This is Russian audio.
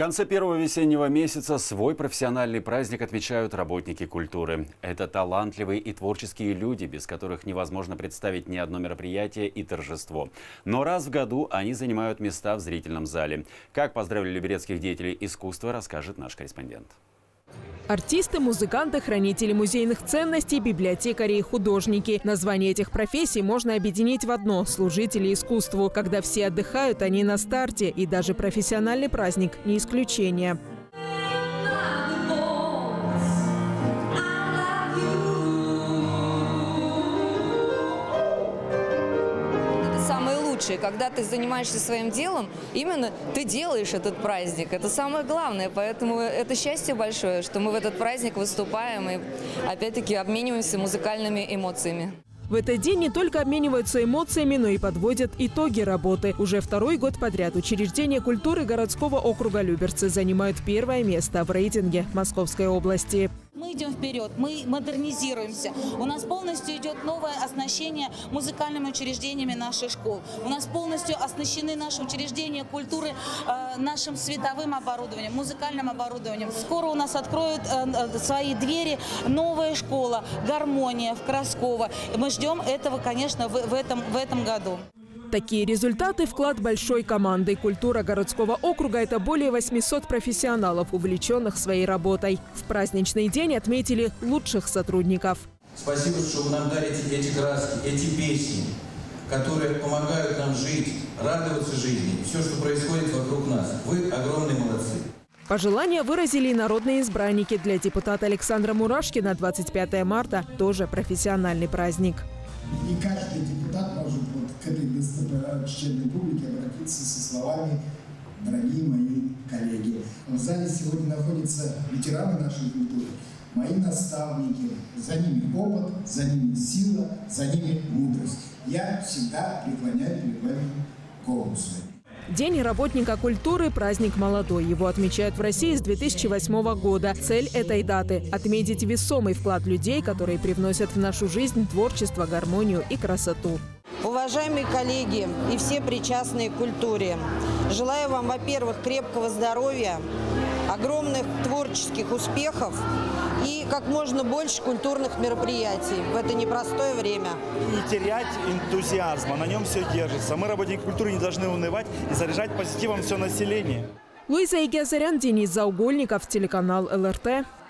конце первого весеннего месяца свой профессиональный праздник отмечают работники культуры. Это талантливые и творческие люди, без которых невозможно представить ни одно мероприятие и торжество. Но раз в году они занимают места в зрительном зале. Как поздравили люберецких деятелей искусства, расскажет наш корреспондент. Артисты, музыканты, хранители музейных ценностей, библиотекари и художники. Название этих профессий можно объединить в одно – служители искусству. Когда все отдыхают, они на старте. И даже профессиональный праздник не исключение. Когда ты занимаешься своим делом, именно ты делаешь этот праздник. Это самое главное. Поэтому это счастье большое, что мы в этот праздник выступаем и опять-таки обмениваемся музыкальными эмоциями. В этот день не только обмениваются эмоциями, но и подводят итоги работы. Уже второй год подряд учреждения культуры городского округа Люберцы занимают первое место в рейтинге Московской области. Мы идем вперед, мы модернизируемся. У нас полностью идет новое оснащение музыкальными учреждениями наших школ. У нас полностью оснащены наши учреждения культуры нашим световым оборудованием, музыкальным оборудованием. Скоро у нас откроют свои двери новая школа «Гармония» в Красково. Мы ждем этого, конечно, в этом году. Такие результаты – вклад большой команды. Культура городского округа – это более 800 профессионалов, увлеченных своей работой. В праздничный день отметили лучших сотрудников. Спасибо, что вы нам дарите эти краски, эти песни, которые помогают нам жить, радоваться жизни. Все, что происходит вокруг нас. Вы огромные молодцы. Пожелания выразили и народные избранники. Для депутата Александра Мурашкина 25 марта – тоже профессиональный праздник. И каждый депутат может к этой достопочтенной публике обратиться со словами: «Дорогие мои коллеги». В зале сегодня находятся ветераны нашей культуры, мои наставники. За ними опыт, за ними сила, за ними мудрость. Я всегда преклоняю голову свою. День работника культуры – праздник молодой. Его отмечают в России с 2008 года. Цель этой даты – отметить весомый вклад людей, которые привносят в нашу жизнь творчество, гармонию и красоту. Уважаемые коллеги и все причастные к культуре, желаю вам, во-первых, крепкого здоровья, огромных творческих успехов и как можно больше культурных мероприятий в это непростое время. Не терять энтузиазма, на нем все держится. Мы, работники культуры, не должны унывать и заряжать позитивом все население. Луиза Игиазарян, Денис Заугольников, телеканал ЛРТ.